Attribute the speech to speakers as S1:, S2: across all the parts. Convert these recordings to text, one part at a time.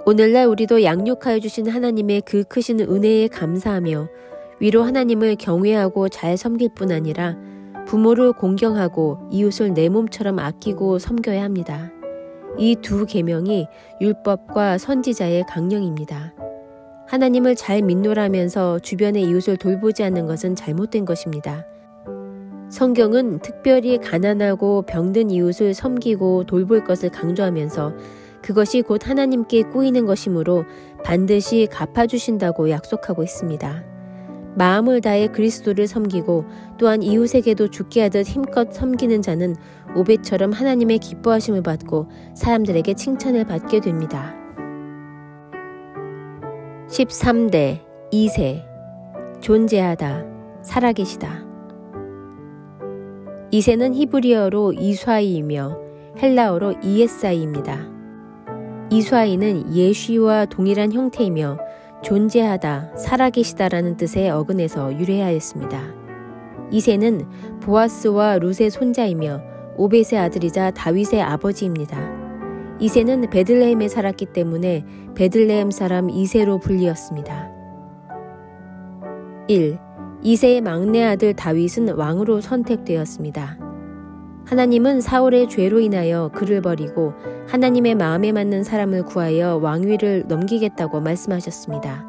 S1: 오늘날 우리도 양육하여 주신 하나님의 그 크신 은혜에 감사하며 위로 하나님을 경외하고 잘 섬길 뿐 아니라 부모를 공경하고 이웃을 내 몸처럼 아끼고 섬겨야 합니다. 이 두 계명이 율법과 선지자의 강령입니다. 하나님을 잘 믿노라면서 주변의 이웃을 돌보지 않는 것은 잘못된 것입니다. 성경은 특별히 가난하고 병든 이웃을 섬기고 돌볼 것을 강조하면서 그것이 곧 하나님께 꾸이는 것이므로 반드시 갚아주신다고 약속하고 있습니다. 마음을 다해 그리스도를 섬기고 또한 이웃에게도 죽게 하듯 힘껏 섬기는 자는 오벳처럼 하나님의 기뻐하심을 받고 사람들에게 칭찬을 받게 됩니다. 13대 2세 존재하다, 살아계시다. 이세는 히브리어로 이수아이이며 헬라어로 이에사이입니다. 이수아이는 예쉬와 동일한 형태이며 존재하다, 살아계시다라는 뜻의 어근에서 유래하였습니다. 이세는 보아스와 룻의 손자이며 오벳의 아들이자 다윗의 아버지입니다. 이세는 베들레헴에 살았기 때문에 베들레헴 사람 이세로 불리었습니다. 1. 이세의 막내 아들 다윗은 왕으로 선택되었습니다. 하나님은 사울의 죄로 인하여 그를 버리고 하나님의 마음에 맞는 사람을 구하여 왕위를 넘기겠다고 말씀하셨습니다.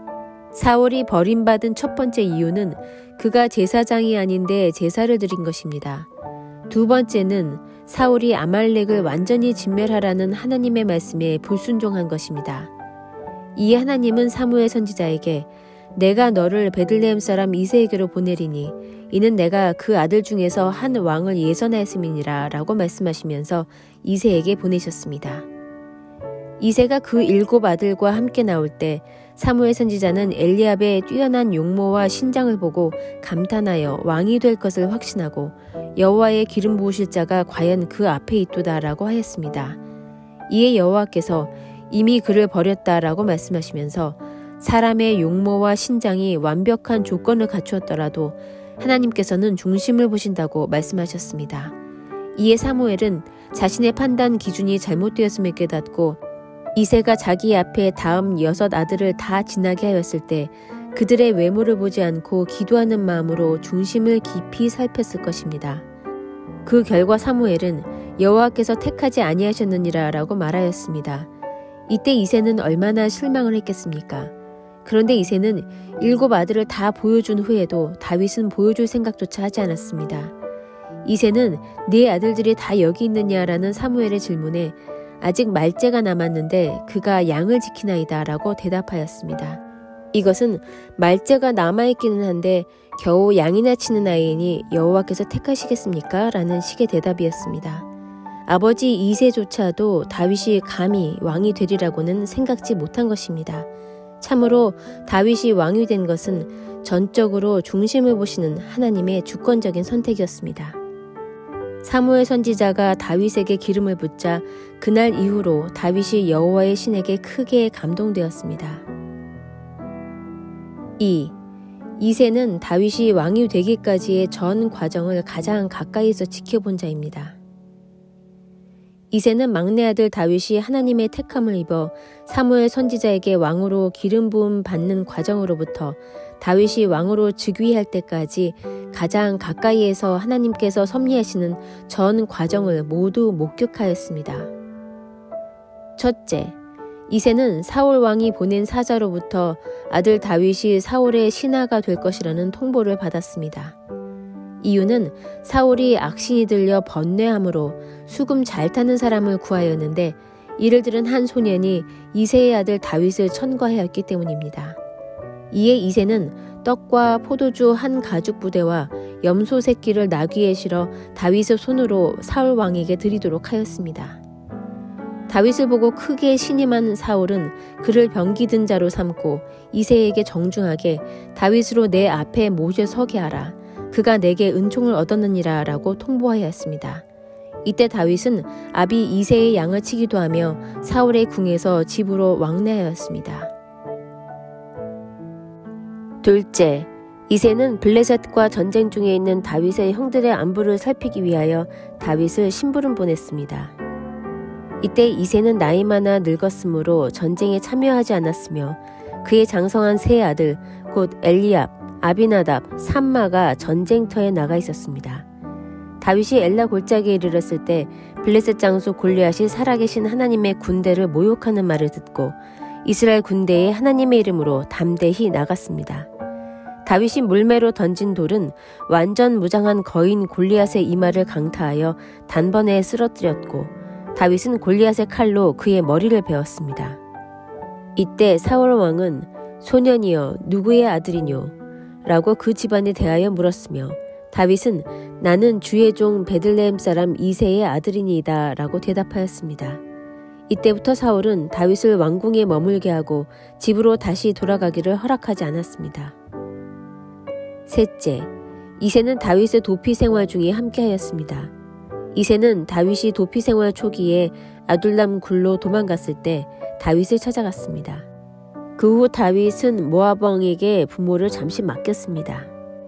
S1: 사울이 버림받은 첫 번째 이유는 그가 제사장이 아닌데 제사를 드린 것입니다. 두 번째는 사울이 아말렉을 완전히 진멸하라는 하나님의 말씀에 불순종한 것입니다. 이에 하나님은 사무엘 선지자에게 내가 너를 베들레헴 사람 이세에게로 보내리니 이는 내가 그 아들 중에서 한 왕을 예선하였음이니라 라고 말씀하시면서 이세에게 보내셨습니다. 이세가 그 7 아들과 함께 나올 때 사무엘 선지자는 엘리압의 뛰어난 용모와 신장을 보고 감탄하여 왕이 될 것을 확신하고 여호와의 기름 부으실 자가 과연 그 앞에 있도다라고 하였습니다. 이에 여호와께서 이미 그를 버렸다라고 말씀하시면서 사람의 용모와 신장이 완벽한 조건을 갖추었더라도 하나님께서는 중심을 보신다고 말씀하셨습니다. 이에 사무엘은 자신의 판단 기준이 잘못되었음을 깨닫고 이세가 자기 앞에 다음 6 아들을 다 지나게 하였을 때 그들의 외모를 보지 않고 기도하는 마음으로 중심을 깊이 살폈을 것입니다. 그 결과 사무엘은 여호와께서 택하지 아니하셨느니라 라고 말하였습니다. 이때 이세는 얼마나 실망을 했겠습니까? 그런데 이세는 7 아들을 다 보여준 후에도 다윗은 보여줄 생각조차 하지 않았습니다. 이세는 네 아들들이 다 여기 있느냐라는 사무엘의 질문에 아직 말째가 남았는데 그가 양을 지키나이다 라고 대답하였습니다. 이것은 말째가 남아있기는 한데 겨우 양이나 치는 아이이니 여호와께서 택하시겠습니까? 라는 식의 대답이었습니다. 아버지 이세조차도 다윗이 감히 왕이 되리라고는 생각지 못한 것입니다. 참으로 다윗이 왕이 된 것은 전적으로 중심을 보시는 하나님의 주권적인 선택이었습니다. 사무엘 선지자가 다윗에게 기름을 붓자 그날 이후로 다윗이 여호와의 신에게 크게 감동되었습니다. 2. 이세는 다윗이 왕이 되기까지의 전 과정을 가장 가까이서 지켜본 자입니다. 이세는 막내 아들 다윗이 하나님의 택함을 입어 사무엘 선지자에게 왕으로 기름 부음 받는 과정으로부터 다윗이 왕으로 즉위할 때까지 가장 가까이에서 하나님께서 섭리하시는 전 과정을 모두 목격하였습니다. 첫째, 이세는 사울 왕이 보낸 사자로부터 아들 다윗이 사울의 신하가 될 것이라는 통보를 받았습니다. 이유는 사울이 악신이 들려 번뇌함으로 수금 잘 타는 사람을 구하였는데 이를 들은 한 소년이 이세의 아들 다윗을 천거하였기 때문입니다. 이에 이세는 떡과 포도주 한 가죽 부대와 염소 새끼를 나귀에 실어 다윗의 손으로 사울 왕에게 드리도록 하였습니다. 다윗을 보고 크게 신임한 사울은 그를 병기든 자로 삼고 이세에게 정중하게 다윗으로 내 앞에 모셔 서게 하라. 그가 내게 은총을 얻었느니라 라고 통보하였습니다. 이때 다윗은 아비 이세의 양을 치기도 하며 사울의 궁에서 집으로 왕래하였습니다. 둘째, 이세는 블레셋과 전쟁 중에 있는 다윗의 형들의 안부를 살피기 위하여 다윗을 심부름 보냈습니다. 이때 이새는 나이 많아 늙었으므로 전쟁에 참여하지 않았으며 그의 장성한 세 아들 곧 엘리압, 아비나답, 삼마가 전쟁터에 나가 있었습니다. 다윗이 엘라 골짜기에 이르렀을 때 블레셋 장수 골리앗이 살아계신 하나님의 군대를 모욕하는 말을 듣고 이스라엘 군대에 하나님의 이름으로 담대히 나갔습니다. 다윗이 물매로 던진 돌은 완전 무장한 거인 골리앗의 이마를 강타하여 단번에 쓰러뜨렸고 다윗은 골리앗의 칼로 그의 머리를 베었습니다. 이때 사울 왕은 소년이여 누구의 아들이뇨? 라고 그 집안에 대하여 물었으며 다윗은 나는 주의 종 베들레헴 사람 이새의 아들이니이다 라고 대답하였습니다. 이때부터 사울은 다윗을 왕궁에 머물게 하고 집으로 다시 돌아가기를 허락하지 않았습니다. 셋째, 이새는 다윗의 도피 생활 중에 함께하였습니다. 이새는 다윗이 도피 생활 초기에 아둘람 굴로 도망갔을 때 다윗을 찾아갔습니다. 그 후 다윗은 모압 왕에게 부모를 잠시 맡겼습니다.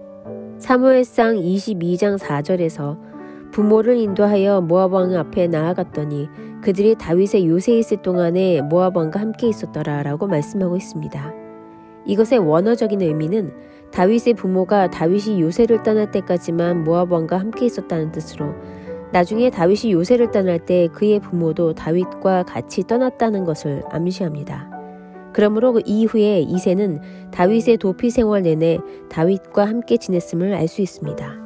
S1: 사무엘상 22장 4절에서 부모를 인도하여 모압 왕 앞에 나아갔더니 그들이 다윗의 요새에 있을 동안에 모압 왕과 함께 있었더라 라고 말씀하고 있습니다. 이것의 원어적인 의미는 다윗의 부모가 다윗이 요새를 떠날 때까지만 모압 왕과 함께 있었다는 뜻으로 나중에 다윗이 요새를 떠날 때 그의 부모도 다윗과 같이 떠났다는 것을 암시합니다. 그러므로 그 이후에 이새는 다윗의 도피 생활 내내 다윗과 함께 지냈음을 알 수 있습니다.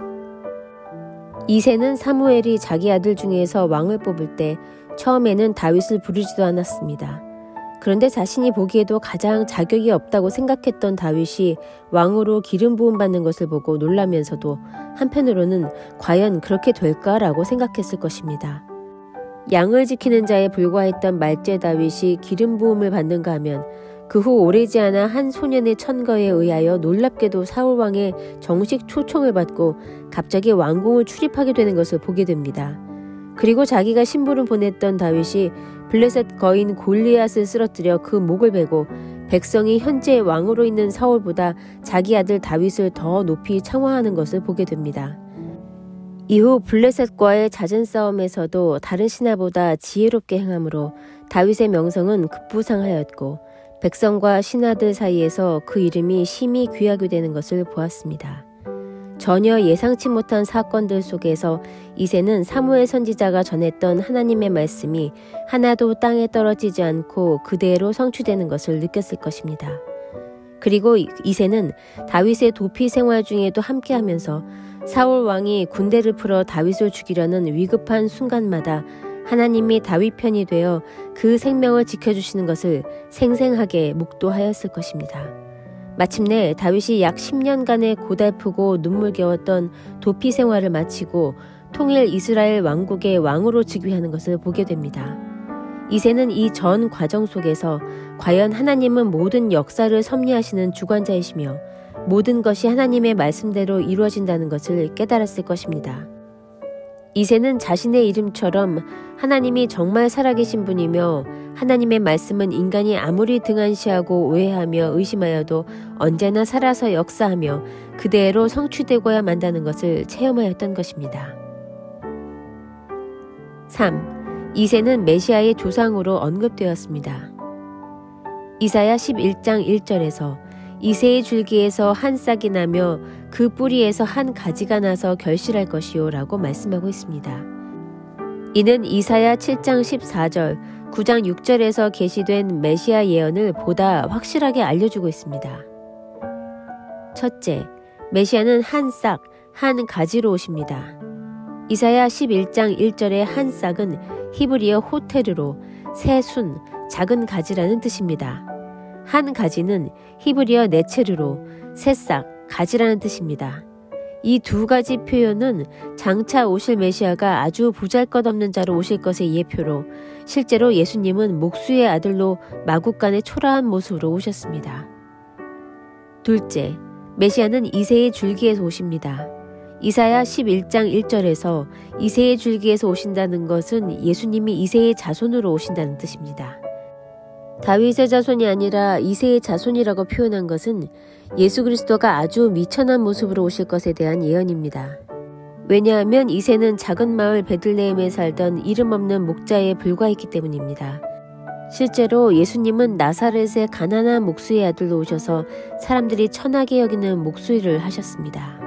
S1: 이새는 사무엘이 자기 아들 중에서 왕을 뽑을 때 처음에는 다윗을 부르지도 않았습니다. 그런데 자신이 보기에도 가장 자격이 없다고 생각했던 다윗이 왕으로 기름 부음 받는 것을 보고 놀라면서도 한편으로는 과연 그렇게 될까라고 생각했을 것입니다. 양을 지키는 자에 불과했던 말제 다윗이 기름 부음을 받는가 하면 그 후 오래지 않아 한 소년의 천거에 의하여 놀랍게도 사울왕의 정식 초청을 받고 갑자기 왕궁을 출입하게 되는 것을 보게 됩니다. 그리고 자기가 심부름 보냈던 다윗이 블레셋 거인 골리앗을 쓰러뜨려 그 목을 베고 백성이 현재 왕으로 있는 사울보다 자기 아들 다윗을 더 높이 청화하는 것을 보게 됩니다. 이후 블레셋과의 잦은 싸움에서도 다른 신하보다 지혜롭게 행함으로 다윗의 명성은 급부상하였고 백성과 신하들 사이에서 그 이름이 심히 귀하게 되는 것을 보았습니다. 전혀 예상치 못한 사건들 속에서 이새는 사무엘 선지자가 전했던 하나님의 말씀이 하나도 땅에 떨어지지 않고 그대로 성취되는 것을 느꼈을 것입니다. 그리고 이새는 다윗의 도피 생활 중에도 함께하면서 사울 왕이 군대를 풀어 다윗을 죽이려는 위급한 순간마다 하나님이 다윗 편이 되어 그 생명을 지켜주시는 것을 생생하게 목도하였을 것입니다. 마침내 다윗이 약 10년간의 고달프고 눈물겨웠던 도피 생활을 마치고 통일 이스라엘 왕국의 왕으로 즉위하는 것을 보게 됩니다. 이새는 이 전 과정 속에서 과연 하나님은 모든 역사를 섭리하시는 주관자이시며 모든 것이 하나님의 말씀대로 이루어진다는 것을 깨달았을 것입니다. 이새는 자신의 이름처럼 하나님이 정말 살아계신 분이며 하나님의 말씀은 인간이 아무리 등한시하고 오해하며 의심하여도 언제나 살아서 역사하며 그대로 성취되고야 만다는 것을 체험하였던 것입니다. 3. 이새는 메시아의 조상으로 언급되었습니다. 이사야 11장 1절에서 이새의 줄기에서 한 싹이 나며 그 뿌리에서 한 가지가 나서 결실할 것이요 라고 말씀하고 있습니다. 이는 이사야 7장 14절, 9장 6절에서 계시된 메시아 예언을 보다 확실하게 알려주고 있습니다. 첫째, 메시아는 한 싹, 한 가지로 오십니다. 이사야 11장 1절의 한 싹은 히브리어 호테르로 새 순, 작은 가지라는 뜻입니다. 한 가지는 히브리어 네체르로 새싹, 가지라는 뜻입니다. 이 두 가지 표현은 장차 오실 메시아가 아주 보잘것없는 자로 오실 것의 예표로 실제로 예수님은 목수의 아들로 마국간의 초라한 모습으로 오셨습니다. 둘째, 메시아는 이새의 줄기에서 오십니다. 이사야 11장 1절에서 이새의 줄기에서 오신다는 것은 예수님이 이새의 자손으로 오신다는 뜻입니다. 다윗의 자손이 아니라 이새의 자손이라고 표현한 것은 예수 그리스도가 아주 미천한 모습으로 오실 것에 대한 예언입니다. 왜냐하면 이새는 작은 마을 베들레헴에 살던 이름 없는 목자에 불과했기 때문입니다. 실제로 예수님은 나사렛의 가난한 목수의 아들로 오셔서 사람들이 천하게 여기는 목수일을 하셨습니다.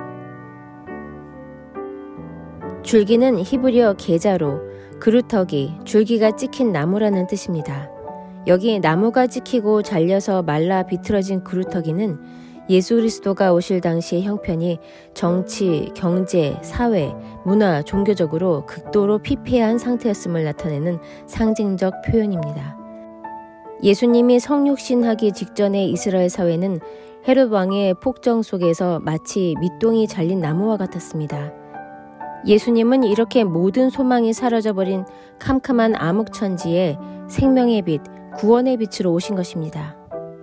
S1: 줄기는 히브리어 게자로 그루터기, 줄기가 찍힌 나무라는 뜻입니다. 여기 나무가 찍히고 잘려서 말라 비틀어진 그루터기는 예수 그리스도가 오실 당시의 형편이 정치, 경제, 사회, 문화, 종교적으로 극도로 피폐한 상태였음을 나타내는 상징적 표현입니다. 예수님이 성육신하기 직전의 이스라엘 사회는 헤롯 왕의 폭정 속에서 마치 밑동이 잘린 나무와 같았습니다. 예수님은 이렇게 모든 소망이 사라져버린 캄캄한 암흑천지에 생명의 빛, 구원의 빛으로 오신 것입니다.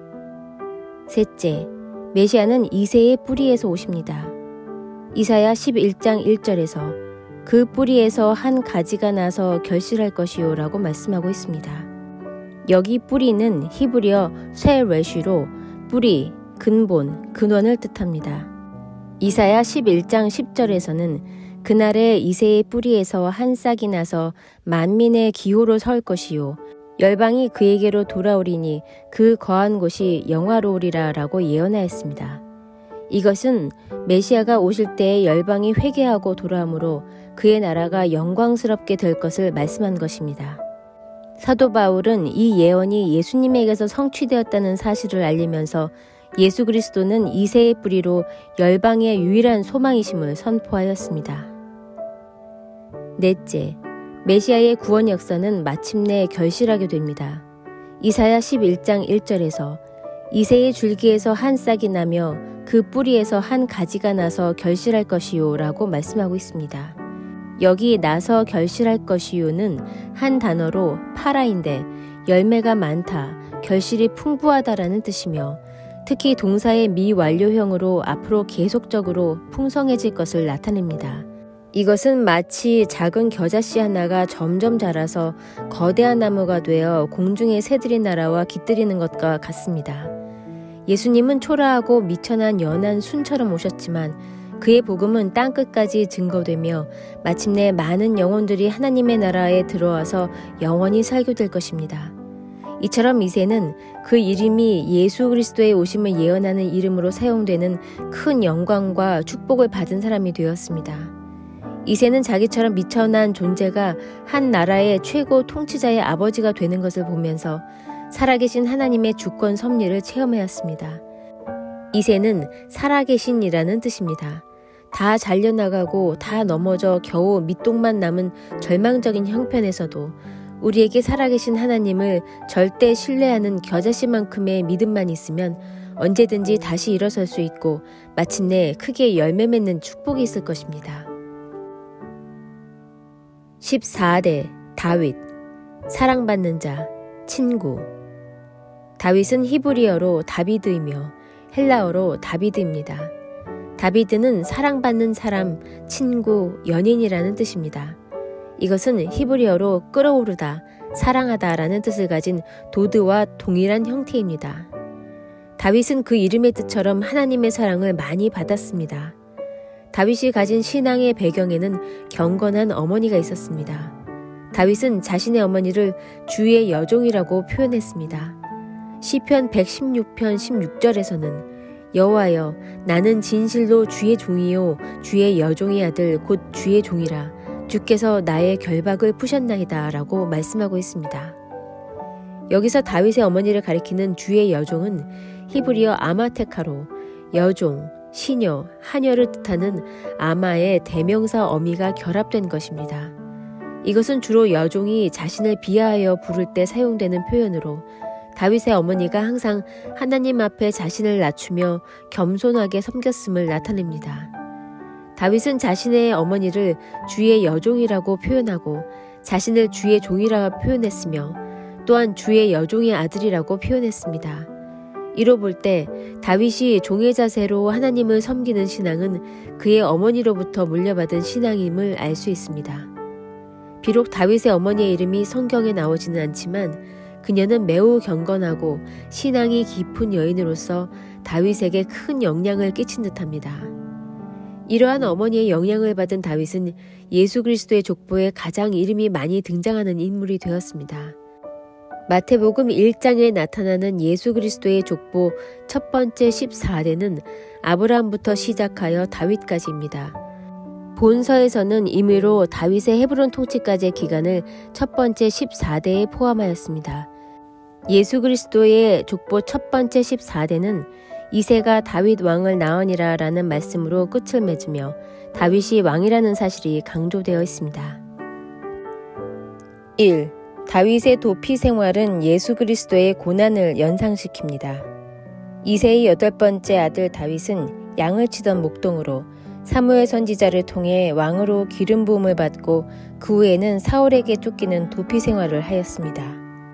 S1: 셋째, 메시아는 이새의 뿌리에서 오십니다. 이사야 11장 1절에서 그 뿌리에서 한 가지가 나서 결실할 것이요 라고 말씀하고 있습니다. 여기 뿌리는 히브리어 쇠레쉬로 뿌리, 근본, 근원을 뜻합니다. 이사야 11장 10절에서는 그날에 이새의 뿌리에서 한 싹이 나서 만민의 기호로 설 것이요 열방이 그에게로 돌아오리니 그 거한 곳이 영화로우리라 라고 예언하였습니다. 이것은 메시아가 오실 때에 열방이 회개하고 돌아오므로 그의 나라가 영광스럽게 될 것을 말씀한 것입니다. 사도 바울은 이 예언이 예수님에게서 성취되었다는 사실을 알리면서 예수 그리스도는 이새의 뿌리로 열방의 유일한 소망이심을 선포하였습니다. 넷째, 메시아의 구원 역사는 마침내 결실하게 됩니다. 이사야 11장 1절에서 이새의 줄기에서 한 싹이 나며 그 뿌리에서 한 가지가 나서 결실할 것이요 라고 말씀하고 있습니다. 여기 나서 결실할 것이요는 한 단어로 파라인데 열매가 많다, 결실이 풍부하다라는 뜻이며 특히 동사의 미완료형으로 앞으로 계속적으로 풍성해질 것을 나타냅니다. 이것은 마치 작은 겨자씨 하나가 점점 자라서 거대한 나무가 되어 공중의 새들이 날아와 깃들이는 것과 같습니다. 예수님은 초라하고 미천한 연한 순처럼 오셨지만 그의 복음은 땅끝까지 증거되며 마침내 많은 영혼들이 하나님의 나라에 들어와서 영원히 살게 것입니다. 이처럼 이새는 그 이름이 예수 그리스도의 오심을 예언하는 이름으로 사용되는 큰 영광과 축복을 받은 사람이 되었습니다. 이새는 자기처럼 미천한 존재가 한 나라의 최고 통치자의 아버지가 되는 것을 보면서 살아계신 하나님의 주권 섭리를 체험하였습니다. 이새는 살아계신이라는 뜻입니다. 다 잘려나가고 다 넘어져 겨우 밑동만 남은 절망적인 형편에서도 우리에게 살아계신 하나님을 절대 신뢰하는 겨자씨만큼의 믿음만 있으면 언제든지 다시 일어설 수 있고 마침내 크게 열매 맺는 축복이 있을 것입니다. 14대 다윗, 사랑받는 자, 친구. 다윗은 히브리어로 다비드이며 헬라어로 다비드입니다. 다비드는 사랑받는 사람, 친구, 연인이라는 뜻입니다. 이것은 히브리어로 끌어오르다, 사랑하다 라는 뜻을 가진 도드와 동일한 형태입니다. 다윗은 그 이름의 뜻처럼 하나님의 사랑을 많이 받았습니다. 다윗이 가진 신앙의 배경에는 경건한 어머니가 있었습니다. 다윗은 자신의 어머니를 주의 여종이라고 표현했습니다. 시편 116편 16절에서는 여호와여 나는 진실로 주의 종이요 주의 여종의 아들 곧 주의 종이라 주께서 나의 결박을 푸셨나이다 라고 말씀하고 있습니다. 여기서 다윗의 어머니를 가리키는 주의 여종은 히브리어 아마테카로 여종, 시녀, 하녀를 뜻하는 아마의 대명사 어미가 결합된 것입니다. 이것은 주로 여종이 자신을 비하하여 부를 때 사용되는 표현으로 다윗의 어머니가 항상 하나님 앞에 자신을 낮추며 겸손하게 섬겼음을 나타냅니다. 다윗은 자신의 어머니를 주의 여종이라고 표현하고 자신을 주의 종이라고 표현했으며 또한 주의 여종의 아들이라고 표현했습니다. 이로 볼 때 다윗이 종의 자세로 하나님을 섬기는 신앙은 그의 어머니로부터 물려받은 신앙임을 알 수 있습니다. 비록 다윗의 어머니의 이름이 성경에 나오지는 않지만 그녀는 매우 경건하고 신앙이 깊은 여인으로서 다윗에게 큰 영향을 끼친 듯합니다. 이러한 어머니의 영향을 받은 다윗은 예수 그리스도의 족보에 가장 이름이 많이 등장하는 인물이 되었습니다. 마태복음 1장에 나타나는 예수 그리스도의 족보 첫 번째 14대는 아브라함부터 시작하여 다윗까지입니다. 본서에서는 임의로 다윗의 헤브론 통치까지의 기간을 첫 번째 14대에 포함하였습니다. 예수 그리스도의 족보 첫 번째 14대는 이새가 다윗 왕을 낳으니라 라는 말씀으로 끝을 맺으며 다윗이 왕이라는 사실이 강조되어 있습니다. 1. 다윗의 도피 생활은 예수 그리스도의 고난을 연상시킵니다. 이새의 8번째 아들 다윗은 양을 치던 목동으로 사무엘 선지자를 통해 왕으로 기름 부음을 받고 그 후에는 사울에게 쫓기는 도피 생활을 하였습니다.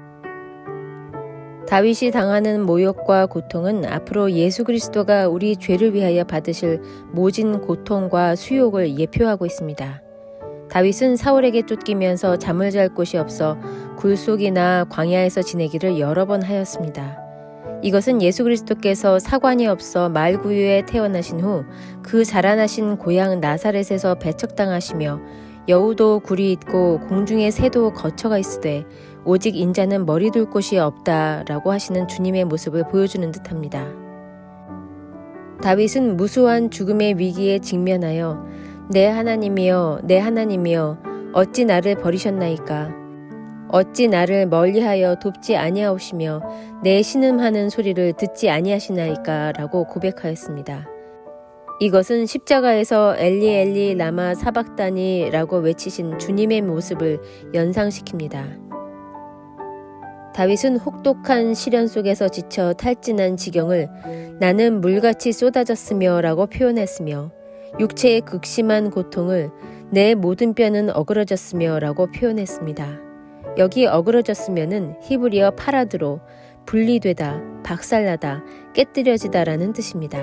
S1: 다윗이 당하는 모욕과 고통은 앞으로 예수 그리스도가 우리 죄를 위하여 받으실 모진 고통과 수욕을 예표하고 있습니다. 다윗은 사울에게 쫓기면서 잠을 잘 곳이 없어 굴속이나 광야에서 지내기를 여러 번 하였습니다. 이것은 예수 그리스도께서 사관이 없어 말구유에 태어나신 후 그 자라나신 고향 나사렛에서 배척당하시며 여우도 굴이 있고 공중의 새도 거처가 있으되 오직 인자는 머리 둘 곳이 없다라고 하시는 주님의 모습을 보여주는 듯합니다. 다윗은 무수한 죽음의 위기에 직면하여 내 하나님이여 내 하나님이여 어찌 나를 버리셨나이까 어찌 나를 멀리하여 돕지 아니하오시며 내 신음하는 소리를 듣지 아니하시나이까 라고 고백하였습니다. 이것은 십자가에서 엘리 엘리 라마 사박다니 라고 외치신 주님의 모습을 연상시킵니다. 다윗은 혹독한 시련 속에서 지쳐 탈진한 지경을 나는 물같이 쏟아졌으며 라고 표현했으며 육체의 극심한 고통을 내 모든 뼈는 어그러졌으며 라고 표현했습니다. 여기 어그러졌으면은 히브리어 파라드로 분리되다, 박살나다, 깨뜨려지다 라는 뜻입니다.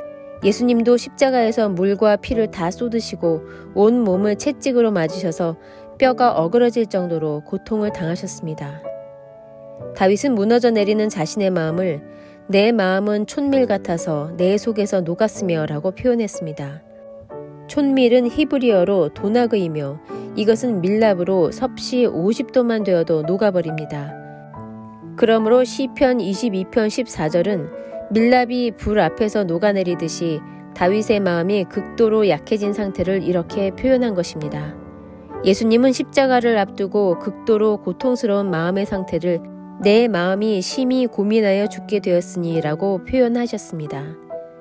S1: 예수님도 십자가에서 물과 피를 다 쏟으시고 온 몸을 채찍으로 맞으셔서 뼈가 어그러질 정도로 고통을 당하셨습니다. 다윗은 무너져 내리는 자신의 마음을 내 마음은 촌밀 같아서 내 속에서 녹았으며 라고 표현했습니다. 촌밀은 히브리어로 도나그이며 이것은 밀랍으로 섭씨 50도만 되어도 녹아버립니다. 그러므로 시편 22편 14절은 밀랍이 불 앞에서 녹아내리듯이 다윗의 마음이 극도로 약해진 상태를 이렇게 표현한 것입니다. 예수님은 십자가를 앞두고 극도로 고통스러운 마음의 상태를 내 마음이 심히 고민하여 죽게 되었으니 라고 표현하셨습니다.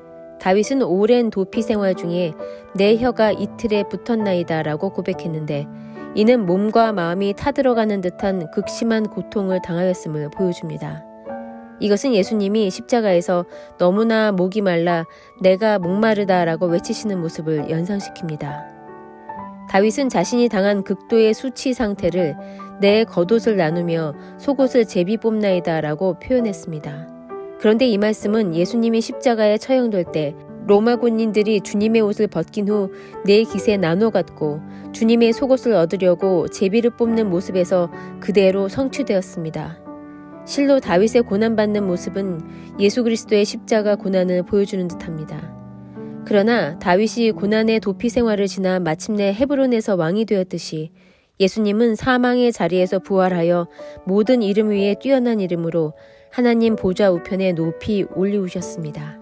S1: 다윗은 오랜 도피 생활 중에 내 혀가 이틀에 붙었나이다 라고 고백했는데 이는 몸과 마음이 타들어가는 듯한 극심한 고통을 당하였음을 보여줍니다. 이것은 예수님이 십자가에서 너무나 목이 말라 내가 목마르다 라고 외치시는 모습을 연상시킵니다. 다윗은 자신이 당한 극도의 수치 상태를 내 겉옷을 나누며 속옷을 제비 뽑나이다 라고 표현했습니다. 그런데 이 말씀은 예수님이 십자가에 처형될 때 로마 군인들이 주님의 옷을 벗긴 후 네 깃에 나눠 갖고 주님의 속옷을 얻으려고 제비를 뽑는 모습에서 그대로 성취되었습니다. 실로 다윗의 고난받는 모습은 예수 그리스도의 십자가 고난을 보여주는 듯합니다. 그러나 다윗이 고난의 도피 생활을 지나 마침내 헤브론에서 왕이 되었듯이 예수님은 사망의 자리에서 부활하여 모든 이름 위에 뛰어난 이름으로 하나님 보좌 우편에 높이 올리우셨습니다.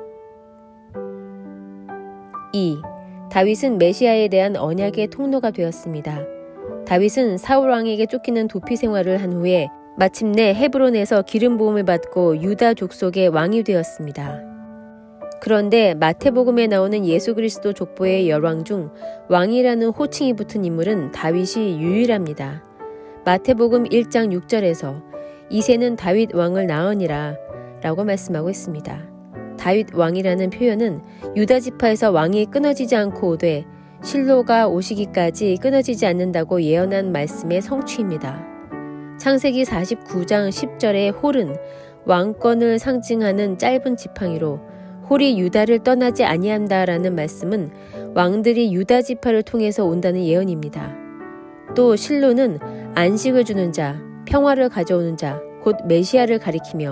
S1: 2. 다윗은 메시아에 대한 언약의 통로가 되었습니다. 다윗은 사울 왕에게 쫓기는 도피 생활을 한 후에 마침내 헤브론에서 기름 부음을 받고 유다 족속의 왕이 되었습니다. 그런데 마태복음에 나오는 예수 그리스도 족보의 열왕 중 왕이라는 호칭이 붙은 인물은 다윗이 유일합니다. 마태복음 1장 6절에서 이새는 다윗 왕을 낳으니라 라고 말씀하고 있습니다. 다윗 왕이라는 표현은 유다 지파에서 왕이 끊어지지 않고 오되 실로가 오시기까지 끊어지지 않는다고 예언한 말씀의 성취입니다. 창세기 49장 10절의 홀은 왕권을 상징하는 짧은 지팡이로 홀이 유다를 떠나지 아니한다라는 말씀은 왕들이 유다 지파를 통해서 온다는 예언입니다. 또 실로는 안식을 주는 자, 평화를 가져오는 자, 곧 메시아를 가리키며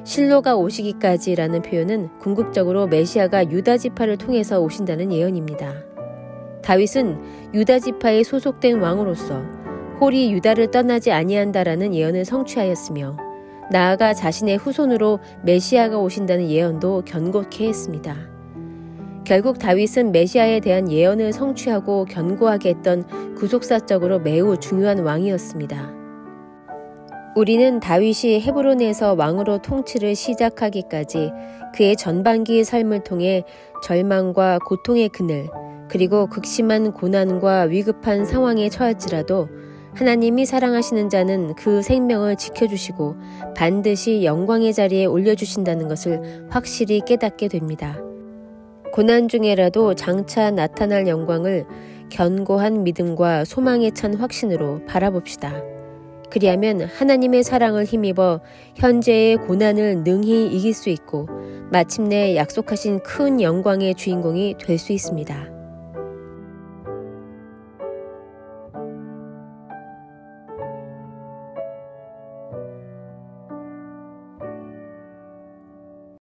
S1: 실로가 오시기까지라는 표현은 궁극적으로 메시아가 유다 지파를 통해서 오신다는 예언입니다. 다윗은 유다 지파에 소속된 왕으로서 홀이 유다를 떠나지 아니한다라는 예언을 성취하였으며 나아가 자신의 후손으로 메시아가 오신다는 예언도 견고케 했습니다. 결국 다윗은 메시아에 대한 예언을 성취하고 견고하게 했던 구속사적으로 매우 중요한 왕이었습니다. 우리는 다윗이 헤브론에서 왕으로 통치를 시작하기까지 그의 전반기의 삶을 통해 절망과 고통의 그늘, 그리고 극심한 고난과 위급한 상황에 처할지라도 하나님이 사랑하시는 자는 그 생명을 지켜주시고 반드시 영광의 자리에 올려주신다는 것을 확실히 깨닫게 됩니다. 고난 중에라도 장차 나타날 영광을 견고한 믿음과 소망에 찬 확신으로 바라봅시다. 그리하면 하나님의 사랑을 힘입어 현재의 고난을 능히 이길 수 있고 마침내 약속하신 큰 영광의 주인공이 될 수 있습니다.